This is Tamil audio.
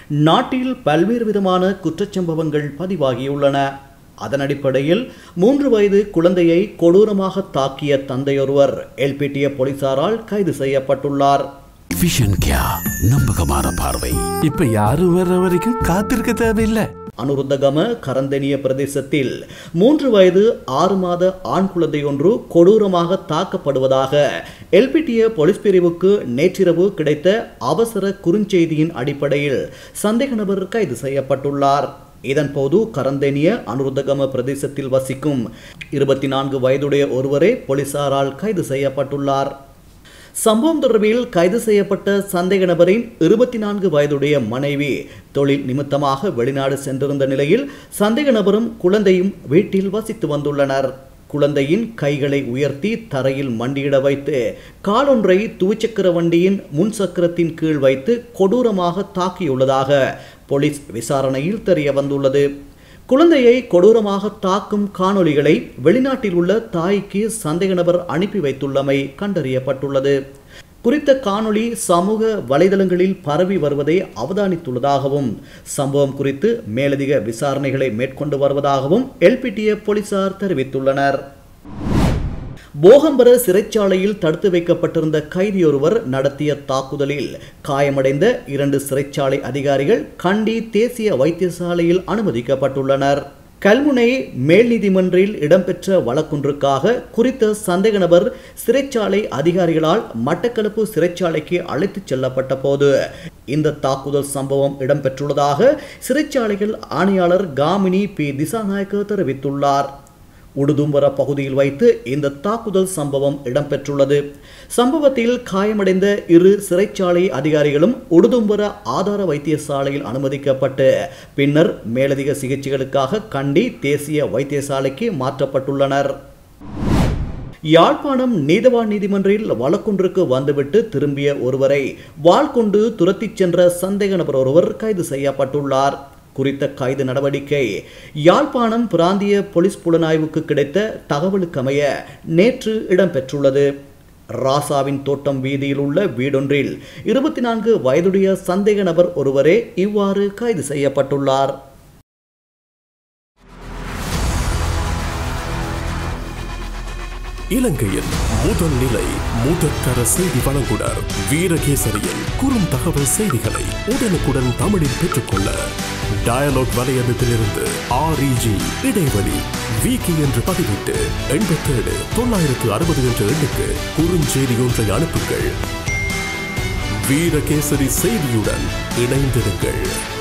நாட்டில் பல்வேறு விதமான குற்றச்சம்பவங்கள் பதிவாகியுள்ளன. அதன் அடிப்படையில் 3 வயது குழந்தையை கொடூரமாக தாக்கிய தந்தையொருவர் எல்பிட்டிய போலீசாரால் கைது செய்யப்பட்டுள்ளார். நம்பகமான பார்வை. இப்ப யாரும் வர வரைக்கும் காத்திருக்க தேவையில்லை. அனுருத்தகம கரந்தனிய பிரதேசத்தில் 3 வயது 6 மாத ஆண் குழந்தை ஒன்று கொடூரமாக தாக்கப்படுவதாக எல்பிட்டிய போலீஸ் பிரிவுக்கு நேற்றிரவு கிடைத்த அவசர குறுஞ்செய்தியின் அடிப்படையில் சந்தேக நபர் கைது செய்யப்பட்டுள்ளார். இதன்போது கரந்தனிய அனுருத்தகம பிரதேசத்தில் வசிக்கும் 24 வயதுடைய ஒருவரே போலீசாரால் கைது செய்யப்பட்டுள்ளார். சம்பவம் தொடர்பில் கைது செய்யப்பட்ட சந்தேக நபரின் 24 வயதுடைய மனைவி தொழில் நிமித்தமாக வெளிநாடு சென்றிருந்த நிலையில் சந்தேக நபரும் குழந்தையும் வீட்டில் வசித்து வந்துள்ளனர். குழந்தையின் கைகளை உயர்த்தி தரையில் மண்டியிட வைத்து காலொன்றை துவிச்சக்கர வண்டியின் முன் சக்கரத்தின் கீழ் வைத்து கொடூரமாக தாக்கியுள்ளதாக போலீஸ் விசாரணையில் தெரிய வந்துள்ளது. குழந்தையை கொடூரமாக தாக்கும் காணொளிகளை வெளிநாட்டில் உள்ள தாய்க்கு சந்தேக நபர் அனுப்பி வைத்துள்ளமை கண்டறியப்பட்டுள்ளது. குறித்த காணொளி சமூக வலைதளங்களில் பரவி வருவதை அவதானித்துள்ளதாகவும் சம்பவம் குறித்து மேலதிக விசாரணைகளை மேற்கொண்டு வருவதாகவும் எல்பிட்டிய போலீசார் தெரிவித்துள்ளனர். போகம்பர சிறைச்சாலையில் தடுத்து வைக்கப்பட்டிருந்த கைதியொருவர் நடத்திய தாக்குதலில் காயமடைந்த 2 சிறைச்சாலை அதிகாரிகள் கண்டி தேசிய வைத்தியசாலையில் அனுமதிக்கப்பட்டுள்ளனர். கல்முனை மேல் நீதிமன்றில் இடம்பெற்ற வழக்கொன்றுக்காக குறித்த சந்தேக நபர் சிறைச்சாலை அதிகாரிகளால் மட்டக்களப்பு சிறைச்சாலைக்கு அழைத்துச் செல்லப்பட்ட போது இந்த தாக்குதல் சம்பவம் இடம்பெற்றுள்ளதாக சிறைச்சாலைகள் ஆணையாளர் காமினி பி திசாநாயக்க தெரிவித்துள்ளார். உடுதும்பர பகுதியில் வைத்து இந்த தாக்குதல் சம்பவம் இடம்பெற்றுள்ளது. சம்பவத்தில் காயமடைந்த 2 சிறைச்சாலை அதிகாரிகளும் உடுதும்பர ஆதார வைத்தியசாலையில் அனுமதிக்கப்பட்டு பின்னர் மேலதிக சிகிச்சைகளுக்காக கண்டி தேசிய வைத்தியசாலைக்கு மாற்றப்பட்டுள்ளனர். யாழ்ப்பாணம் நீதவான் நீதிமன்றில் வழக்கொன்றுக்கு வந்துவிட்டு திரும்பிய ஒருவரை வாள் கொண்டு துரத்திச் சென்ற சந்தேக நபர் ஒருவர் கைது செய்யப்பட்டுள்ளார். குறித்த கைது நடவடிக்கை யாழ்ப்பாணம் பிராந்திய போலீஸ் புலனாய்வுக்கு கிடைத்த தகவலுக்கமைய நேற்று இடம்பெற்றுள்ளது. ராசாவின் தோட்டம் வீதியில் உள்ள வீடொன்றில் 24 வயதுடைய சந்தேக நபர் ஒருவரே இவ்வாறு கைது செய்யப்பட்டுள்ளார். இலங்கையின் முதல் நிலை முதற்கர செய்தி வழங்குனர் வீரகேசரியின் குறும் தகவல் செய்திகளை உடனுக்குடன் தமிழில் பெற்றுக்கொள்ள டயலாக் வலையமைப்பிலிருந்து REG இடைவெளி வீக்கி என்று பதிவிட்டு 87 960 என்ற எண்ணுக்கு குறுஞ்செய்தி ஒன்றை அனுப்புங்கள். வீரகேசரி செய்தியுடன் இணைந்திருங்கள்.